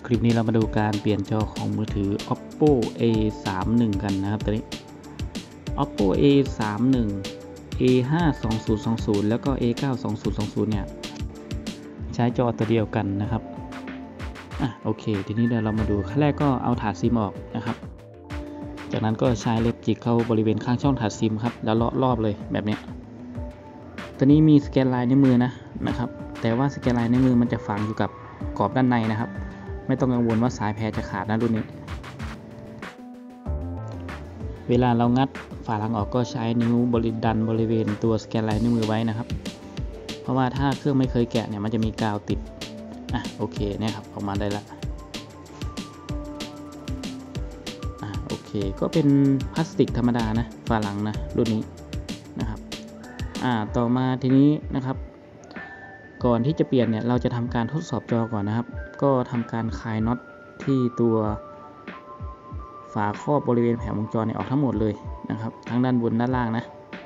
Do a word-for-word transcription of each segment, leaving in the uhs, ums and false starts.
คลิปนี้เรามาดูการเปลี่ยนจอของมือถือ Oppo เอ สามสิบเอ็ด กันนะครับตัวนี้ Oppo เอ สามสิบเอ็ด เอ ห้า สองศูนย์สองศูนย์ แล้วก็ เอ เก้า สองศูนย์สองศูนย์ เนี่ยใช้จอตัวเดียวกันนะครับอ่ะโอเคทีนี้เดี๋ยวเรามาดูขั้นแรกก็เอาถาดซิมออกนะครับจากนั้นก็ใช้เล็บจิกเข้าบริเวณข้างช่องถาดซิมครับแล้วเลาะรอบเลยแบบนี้ตัวนี้มีสแกนลายนิ้วมือนะนะครับแต่ว่าสแกนลายนิ้วมือมันจะฝังอยู่กับกรอบด้านในนะครับไม่ต้องกังวลว่าสายแพรจะขาดนะรุ่นนี้เวลาเรางัดฝาหลังออกก็ใช้นิ้วบริดันบริเวณตัวสแกนลายนิ้วมือไว้นะครับเพราะว่าถ้าเครื่องไม่เคยแกะเนี่ยมันจะมีกาวติดอ่ะโอเคเนี่ยครับออกมาได้ละอ่ะโอเคก็เป็นพลาสติกธรรมดานะฝาหลังนะรุ่นนี้นะครับอ่าต่อมาทีนี้นะครับก่อนที่จะเปลี่ยนเนี่ยเราจะทำการทดสอบจอก่อนนะครับก็ทำการคลายน็อตที่ตัวฝาครอบบริเวณแผงวงจรเนี่ยออกทั้งหมดเลยนะครับทั้งด้านบนด้านล่างนะ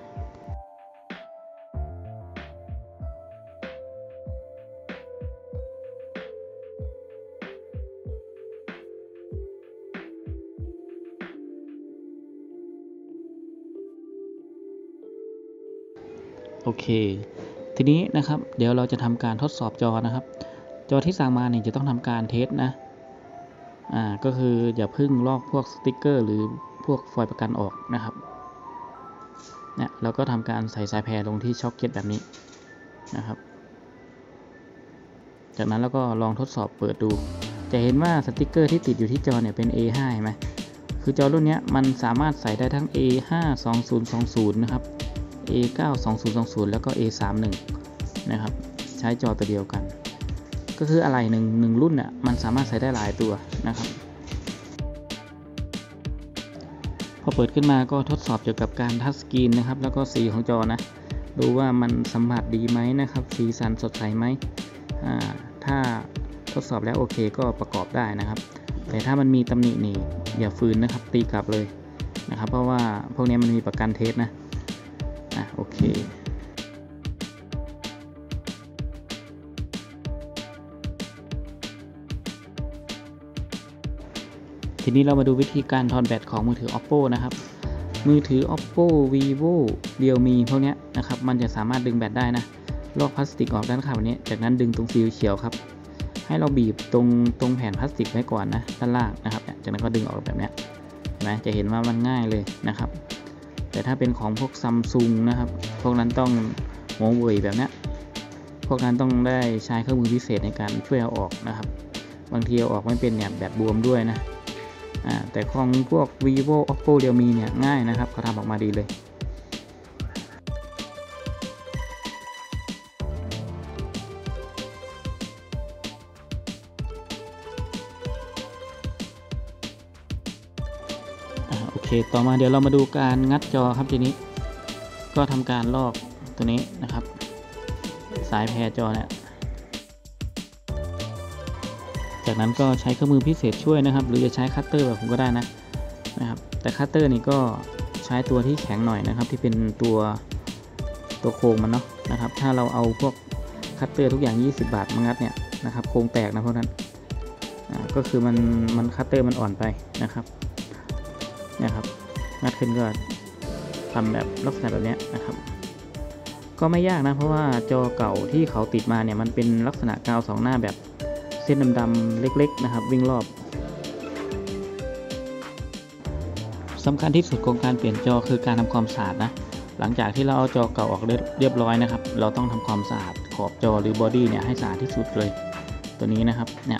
โอเคทีนี้นะครับเดี๋ยวเราจะทำการทดสอบจอนะครับจอที่สั่งมาเนี่ยจะต้องทำการเทสนะอ่าก็คืออย่าพึ่งลอกพวกสติกเกอร์หรือพวกฟอยล์ประกันออกนะครับเนี่ยเราก็ทำการใส่สายแพรลงที่ช็อคเก็ตแบบนี้นะครับจากนั้นเราก็ลองทดสอบเปิดดูจะเห็นว่าสติกเกอร์ที่ติดอยู่ที่จอเนี่ยเป็น เอ ห้า เห็นไหมคือจอรุ่นนี้มันสามารถใส่ได้ทั้ง เอ ห้า สองศูนย์สองศูนย์ นะครับ เอ เก้า สองศูนย์สองศูนย์ แล้วก็ เอ สามสิบเอ็ด นะครับใช้จอตัวเดียวกันก็คืออะไรหนึ่งหนึ่งรุ่นเนี่ยมันสามารถใส่ได้หลายตัวนะครับพอเปิดขึ้นมาก็ทดสอบเกี่ยวกับการทัชสกรีนนะครับแล้วก็สีของจอนะดูว่ามันสัมผัสดีไหมนะครับสีสันสดใสไหมอ่าถ้าทดสอบแล้วโอเคก็ประกอบได้นะครับแต่ถ้ามันมีตำหนินี่อย่าฝืนนะครับตีกลับเลยนะครับเพราะว่าพวกนี้มันมีประกันเทสนะอ่ะโอเคทีนี้เรามาดูวิธีการถอดแบตของมือถือ Oppo นะครับมือถือ Oppo Vivo Realme พวกนี้นะครับมันจะสามารถดึงแบตได้นะลอกพลาสติกออกด้านข้างแบบนี้จากนั้นดึงตรงสีเขียวครับให้เราบีบตรงตรงแผ่นพลาสติกไว้ก่อนนะด้านล่างนะครับจากนั้นก็ดึงออกแบบนี้เห็นไหมจะเห็นว่ามันง่ายเลยนะครับแต่ถ้าเป็นของพวก Samsung นะครับพวกนั้นต้องหัวเว่ยแบบนี้พวกนั้นต้องได้ใช้เครื่องมือพิเศษในการช่วยเอาออกนะครับบางทีเอาออกไม่เป็นเนี่ยแบตบวมด้วยนะแต่ของพวก Vivo Oppo Realme เนี่ยง่ายนะครับเขาทำออกมาดีเลยโอเคต่อมาเดี๋ยวเรามาดูการงัดจอครับทีนี้ก็ทำการลอกตัวนี้นะครับสายแพรจอเนี่ยจากนั้นก็ใช้เครื่องมือพิเศษช่วยนะครับหรือจะใช้คัตเตอร์แบบผมก็ได้นะนะครับแต่คัตเตอร์นี่ก็ใช้ตัวที่แข็งหน่อยนะครับที่เป็นตัวตัวโครงมันเนาะนะครับถ้าเราเอาพวกคัตเตอร์ทุกอย่างยี่สิบบาทมางัดเนี่ยนะครับโครงแตกนะเพราะนั้นก็คือมันมันคัตเตอร์มันอ่อนไปนะครับนะครับงัดขึ้นก็ทำแบบลักษณะแบบนี้นะครับก็ไม่ยากนะเพราะว่าจอเก่าที่เขาติดมาเนี่ยมันเป็นลักษณะกาวสองหน้าแบบเส้นดำๆเล็กๆนะครับวิ่งรอบสำคัญที่สุดของการเปลี่ยนจอคือการทำความสะอาดนะหลังจากที่เราเอาจอเก่าออกเรียบร้อยนะครับเราต้องทำความสะอาดขอบจอหรือบอดี้เนี่ยให้สะอาดที่สุดเลยตัวนี้นะครับเนี่ย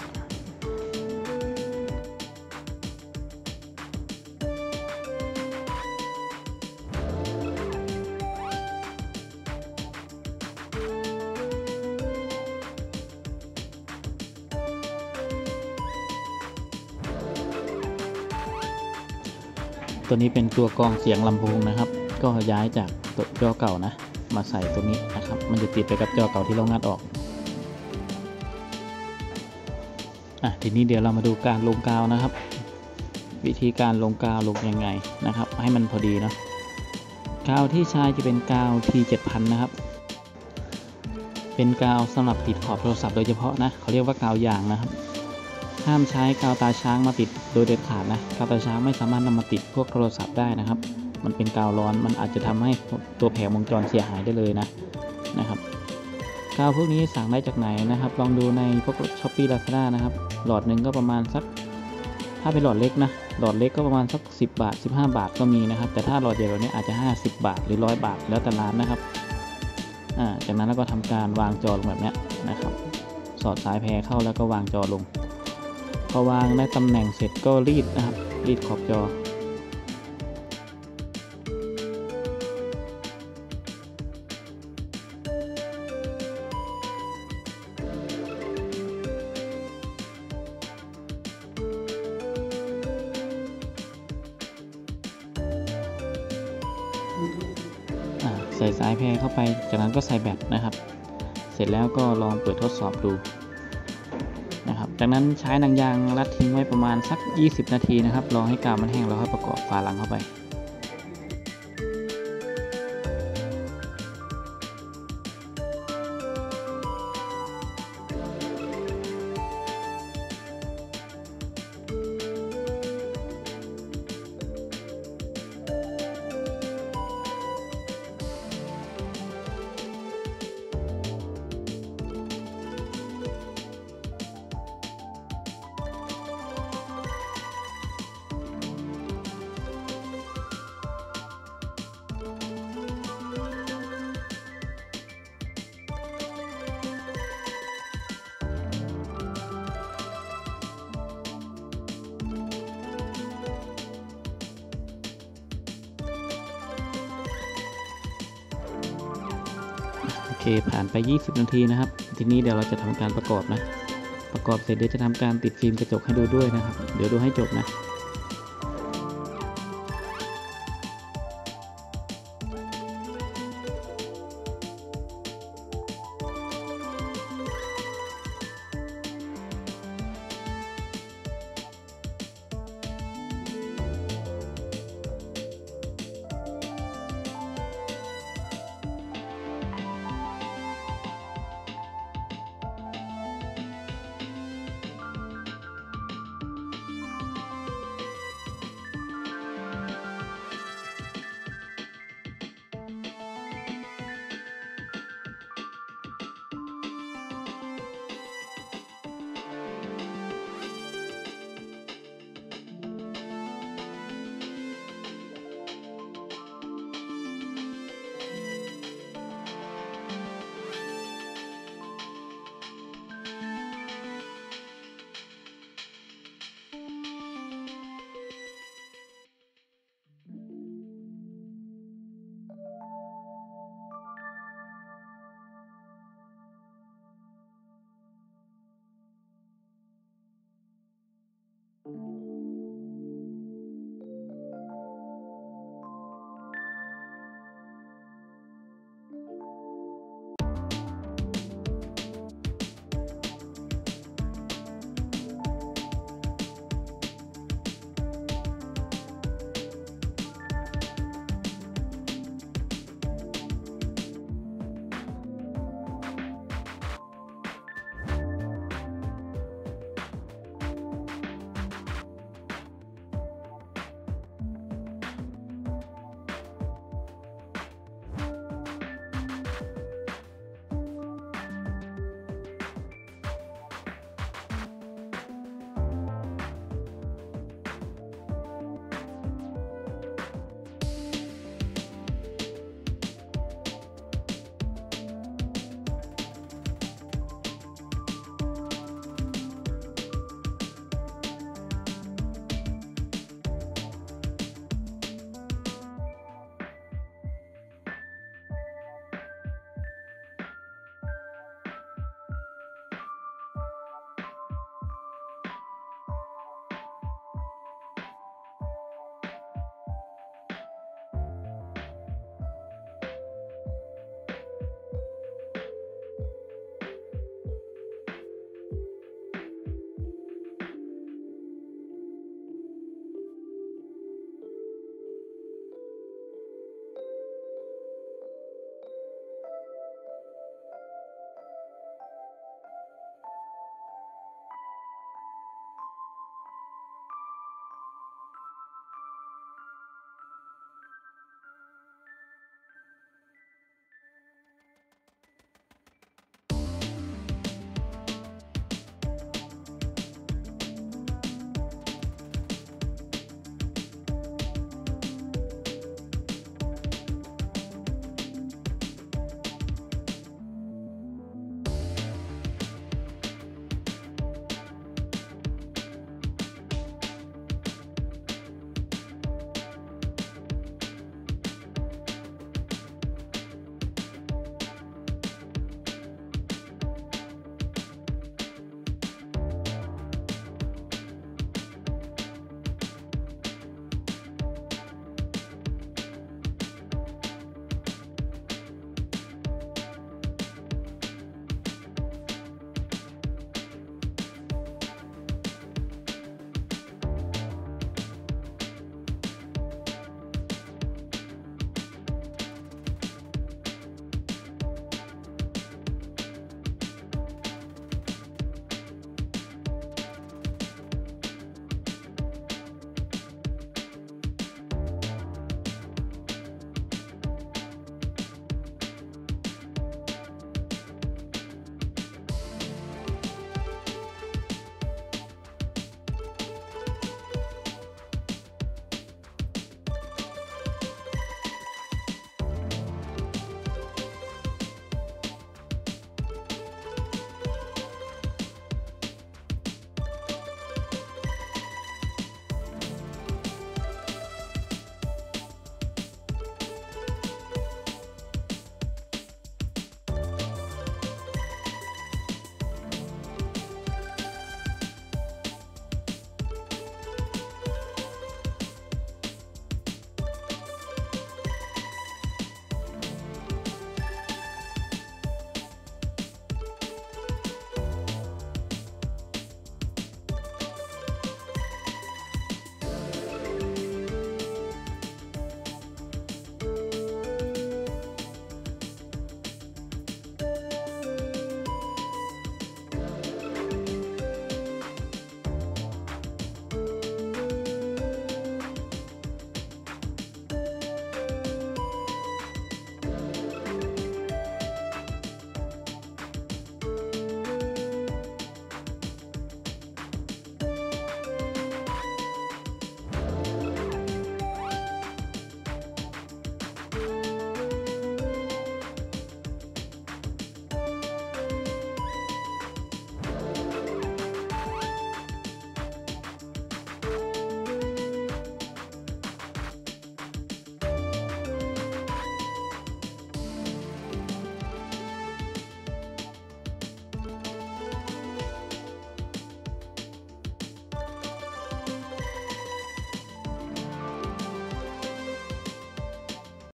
ตัวนี้เป็นตัวกรองเสียงลำโพงนะครับก็ย้ายจากตัวจอเก่านะมาใส่ตัวนี้นะครับมันจะติดไปกับจอเก่าที่เรางัดออกอ่ะทีนี้เดี๋ยวเรามาดูการลงกาวนะครับวิธีการลงกาวลงยังไงนะครับให้มันพอดีเนาะกาวที่ใช้จะเป็นกาว ที เจ็ดพัน นะครับ เป็นกาวสำหรับติดขอบโทรศัพท์โดยเฉพาะนะเขาเรียกว่ากาวยางนะครับห้ามใช้กาวตาช้างมาติดโดยเด็ดขาดนะกาวตาช้างไม่สามารถนำมาติดพวกโทรศัพท์ได้นะครับมันเป็นกาวร้อนมันอาจจะทำให้ตัวแผงวงจรเสียหายได้เลยนะนะครับกาวพวกนี้สั่งได้จากไหนนะครับลองดูในพวก Shopee Lazada นะครับหลอดหนึ่งก็ประมาณสักถ้าเป็นหลอดเล็กนะหลอดเล็กก็ประมาณสักสิบบาทสิบห้าบาทก็มีนะครับแต่ถ้าหลอดใหญ่แบบนี้อาจจะห้าสิบบาทหรือร้อยบาทแล้วแต่ร้านนะครับอ่าจากนั้นเราก็ทำการวางจอลงแบบนี้นะครับสอดสายแพรเข้าแล้วก็วางจอลงพอวางได้ตำแหน่งเสร็จก็รีดนะครับรีดขอบจอใส่สายแพรเข้าไปจากนั้นก็ใส่แบตนะครับเสร็จแล้วก็ลองเปิดทดสอบดูนะครับจากนั้นใช้หนังยางรัดทิ้งไว้ประมาณสักยี่สิบนาทีนะครับรอให้กาวมันแห้งแล้วค่อยประกอบฝาหลังเข้าไปโอเคผ่านไปยี่สิบนาทีนะครับทีนี้เดี๋ยวเราจะทำการประกอบนะประกอบเสร็จเดี๋ยวจะทำการติดฟิล์มกระจกให้ดูด้วยนะครับเดี๋ยวดูให้จบนะ